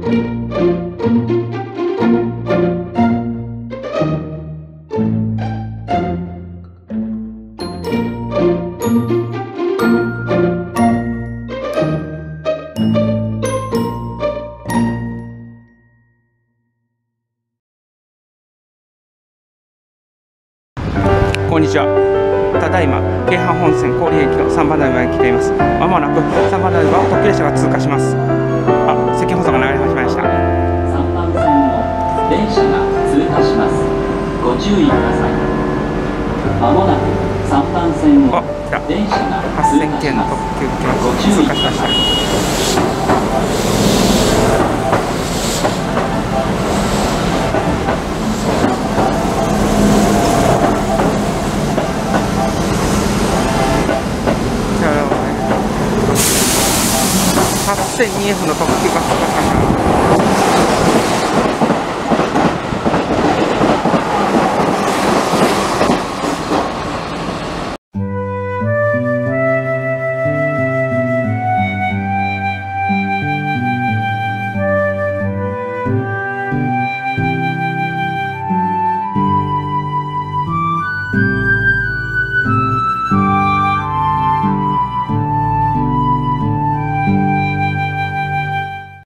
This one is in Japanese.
こんにちは。ただいま京阪本線郡駅の3番台まで来ています。まもなく3番台は特急列車が通過します。赤放送が流れ始めました。 3番線の電車が通過します。ご注意ください。まもなく3番線の電車が通過します。 8000系の特急が通過しました。82F の特急が通過しました。